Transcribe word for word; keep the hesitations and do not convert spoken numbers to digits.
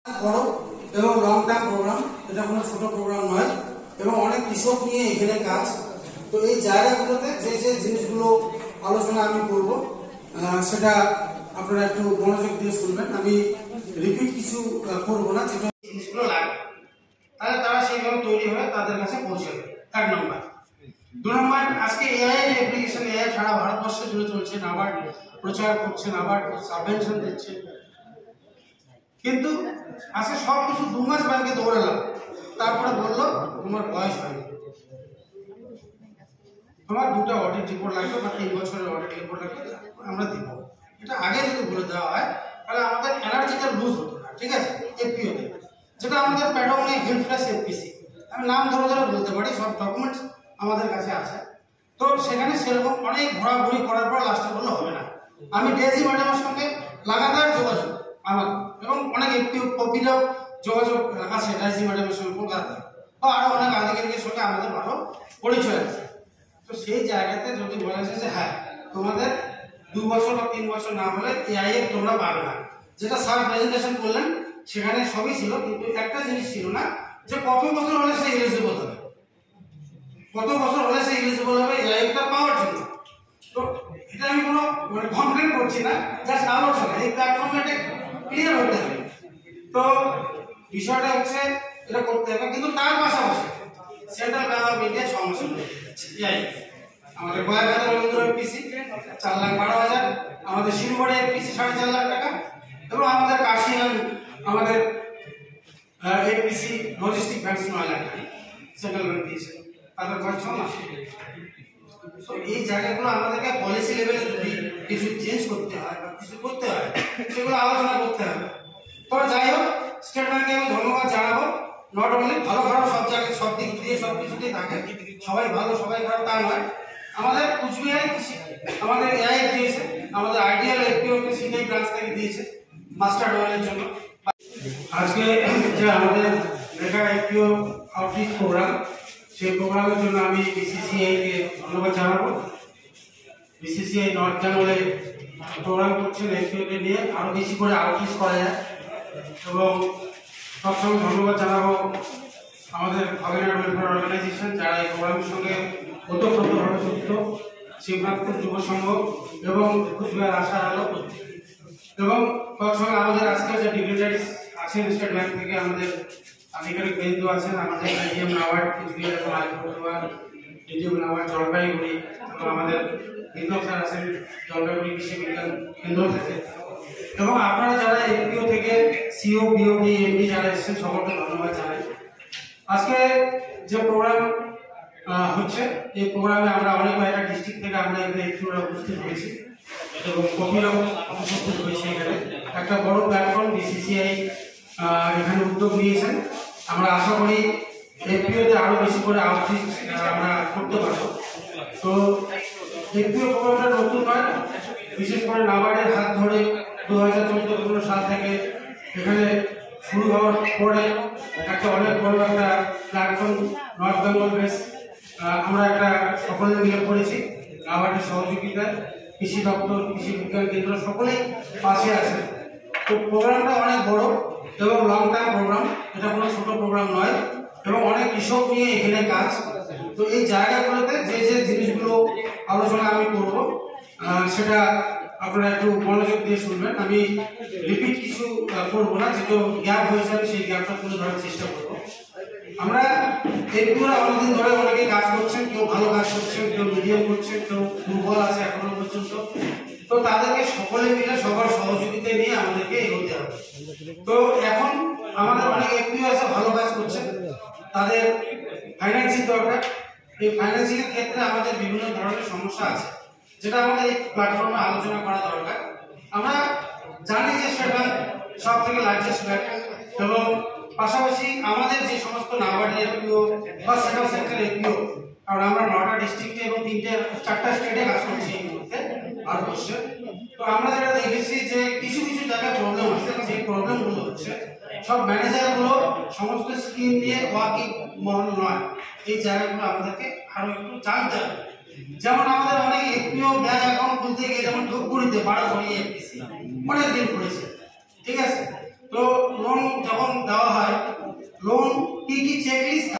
বড় এবং long term programme, এটা কোনো ছোট প্রোগ্রাম নয় এবং অনেক কৃষক নিয়ে এখানে কাজ। তো এই জায়গাগুলোতে যে যে জিনিসগুলো আলোচনা আমি করব সেটা আপনারা একটু মনোযোগ দিয়ে শুনবেন। আমি রিপিট কিছু করবো না, যেটা জিনিসগুলো লাগবে তাহলে তারা সেইভাবে তৈরি হয়ে তাদের কাছে পৌঁছাবে। এক নম্বর। দু নম্বর, আজকে এআই এর অ্যাপ্লিকেশন এআই সারা ভারতবর্ষ জুড়ে চলছে, নাবার্ড প্রচার করছে, নাবার্ড সাবভেনশন দিচ্ছে, কিন্তু আজকে সব কিছু দু মাস ব্যাংকে দৌড়ালাম, তারপরে বললো তোমার বয়স হয়নি, তোমার দুটা অডিট রিপোর্ট লাগবে বা তিন বছরের অডিট রিপোর্ট লাগবে, আমরা দিব। এটা আগে যদি বলে দেওয়া হয় তাহলে আমাদের এনার্জিটা লুজ হতো না, ঠিক আছে। এপিও যেটা আমাদের প্যাডনে হেল্পলেস এপিসি, আমি নাম ধরে ধরে বলতে পারি, সব ডকুমেন্টস আমাদের কাছে আছে। তো সেখানে সেরকম অনেক ঘোরাঘুরি করার পর লাস্টে বললে হবে না। আমি ডেজি ম্যাডামের সঙ্গে লাগাতার যোগাযোগ আমার, এবং অনেক এপিও কপিরাও যোগাযোগ আছে ডেজি ম্যাডামের সঙ্গে কলকাতায়, বা আরো অনেক আধিকারিকের সঙ্গে আমাদের ভালো পরিচয় আছে। তো সেই জায়গাতে যদি বলা যায় যে হ্যাঁ তোমাদের দু বছর বা তিন বছর না হলে এআই এর তোমরা পাবে না, যেটা স্যার প্রেজেন্টেশন করলেন সেখানে সবই ছিল, কিন্তু একটা জিনিস ছিল না যে কত বছর হলে সে এলিজিবল হবে, কত বছর হলে সে এলিজিবল হবে এআইটা পাওয়ার জন্য। তো এটা আমি কোনো মানে কমপ্লেন করছি না, জাস্ট আলোচনা, এই প্ল্যাটফর্মে এটা ক্লিয়ার হতে হবে। তো বিষয়টা হচ্ছে এটা করতে হবে, কিন্তু তার পাশাপাশি সেন্ট্রাল ব্যাংক অফ ইন্ডিয়া সমস্যা এআই আমাদের গোয়াঘাটা রবীন্দ্র এপিসি চার লাখ বারো হাজার, আমাদের শিলুবাড়ি এপিসি সাড়ে চার লাখ টাকা, এবং আমাদের কাশিয়ান আমাদের এপিসি লজিস্টিক ব্যাংক নয় লাখ টাকা সেন্ট্রাল ব্যাংক দিয়েছে, তাদের খরচ ছ মাস। তো এই জায়গাগুলো আমাদেরকে পলিসি লেভেলে যদি কিছু চেঞ্জ করতে হয় বা কিছু করতে হয় সেগুলো আলোচনা করতে হবে। তবে যাই হোক, স্টেট ব্যাংকে আমি ধন্যবাদ জানাবো। নট অনলি ভালো খারাপ সব জায়গায় সব দিক দিয়ে সব কিছুতেই থাকে, সবাই ভালো সবাই খারাপ তা নয়। আমাদের কুচবিহারে আমাদের এআই দিয়েছে, আমাদের আইডিয়াল এপিও সিটিআই ব্রাঞ্চ থেকে দিয়েছে মাস্টার ডোয়ালের জন্য। আজকে যে আমাদের মেগা এপিও আউটরিচ প্রোগ্রাম, সেই প্রোগ্রামের জন্য আমি বিসিসিআই কে ধন্যবাদ জানাবো। বিসিসিআই নর্থ বেঙ্গলে প্রোগ্রাম করছেন এপিও কে নিয়ে আরো বেশি করে আউটরিচ করা যায়, এবং সবসময় ধন্যবাদ জানাবো আমাদের ভাগিনার ওয়েলফেয়ার অর্গানাইজেশন যারা এই প্রোগ্রামের সঙ্গে ওতপ্রোতভাবে যুক্ত, শিবনাথপুর যুব সংঘ এবং কুচবিহার আশার আলো, এবং সবসময় আমাদের আজকে যে ডিগ্রিটারিজ আছেন স্টেট ব্যাংক থেকে, আমাদের আধিকারিক বৃন্দ আছেন, আমাদের ডিএম নাবার্ড কুচবিহার এবং আলিপুরদুয়ার, ডিএম নাবার্ড জলপাইগুড়ি, এবং আমাদের বিন্দু স্যার আছেন জলপাইগুড়ি কৃষি বিজ্ঞান কেন্দ্র থেকে, এবং আপনারা যারা এপিও থেকে সিও বিওডি এমডি যারা এসেছেন সকলকে ধন্যবাদ জানাই। আজকে যে প্রোগ্রাম হচ্ছে এই প্রোগ্রামে আমরা অনেক কয়েকটা ডিস্ট্রিক্ট থেকে আমরা এখানে এপিওরা উপস্থিত হয়েছি এবং কপিরাও উপস্থিত হয়েছে। এখানে একটা বড় প্ল্যাটফর্ম বিসিসিআই এখানে উদ্যোগ নিয়েছেন। আমরা আশা করি এপিওতে আরো বেশি করে আউটরিচ আমরা করতে পারবো। তো এপিও প্রোগ্রামটা নতুন নয়, বিশেষ করে নাবার্ডের হাত ধরে দু হাজার চোদ্দ পনেরো সাল থেকে এখানে শুরু হওয়ার পরে একটা অনেক বড় একটা প্ল্যাটফর্ম নর্থ বেঙ্গল বেস আমরা একটা সকলে মিলে করেছি নাবার্ডের সহযোগিতায়। কৃষি দপ্তর, কৃষি বিজ্ঞান কেন্দ্র সকলেই পাশে আছে। তো প্রোগ্রামটা অনেক বড় এবং লং টার্ম প্রোগ্রাম, এটা কোনো ছোট প্রোগ্রাম নয় এবং অনেক কৃষক নিয়ে এখানে কাজ। তো এই জায়গাগুলোতে যে যে জিনিসগুলো আলোচনা আমি করব সেটা আপনারা একটু মনোযোগ দিয়ে শুনবেন। আমি রিপিট কিছু করবো না, যেহেতু গ্যাপ হয়েছে আমি সেই গ্যাপটা তুলে ধরার চেষ্টা করবো। আমরা এপিওরা অনেকদিন ধরে অনেকে কাজ করছেন, কেউ ভালো কাজ করছেন, কেউ মিডিয়াম করছেন, কেউ দুর্বল আছে এখনো পর্যন্ত। তো তাদেরকে সকলে মিলে সবার সহযোগিতা নিয়ে আমাদেরকে এগোতে হবে। তো এখন আমাদের অনেক এপিও আছে ভালো কাজ করছে, তাদের ফাইন্যান্সিং দরকার। এই ফাইন্যান্সিং এর ক্ষেত্রে আমাদের বিভিন্ন ধরনের সমস্যা আছে, যেটা আমাদের এই প্ল্যাটফর্মে আলোচনা করা দরকার। আমরা জানি যে সেটা সব থেকে লার্জেস্ট ব্যাংক, এবং পাশাপাশি আমাদের যে সমস্ত নাবার্ডের এপিও বা সেন্ট্রাল সেক্টর এপিও, কারণ আমরা নটা ডিস্ট্রিক্টে এবং তিনটে চারটা স্টেটে কাজ করছি এই মুহূর্তে ভারতবর্ষে। তো আমরা যেটা দেখেছি যে কিছু কিছু জায়গায় প্রবলেম হচ্ছে, যে প্রবলেমগুলো হচ্ছে সব ম্যানেজারগুলো সমস্ত স্কিম নিয়ে ওয়াকিং মহল নয়, এই জায়গাগুলো আমাদেরকে আরো একটু জানতে হবে। যেমন আমাদের অনেক এপিও ব্যাংক অ্যাকাউন্ট খুলতে গিয়ে যেমন ধূপগুড়িতে বারো ঘড়ি এপিসি অনেক দিন করেছে, ঠিক আছে। তো লোন যখন লোন কি কি চেকলিস্ট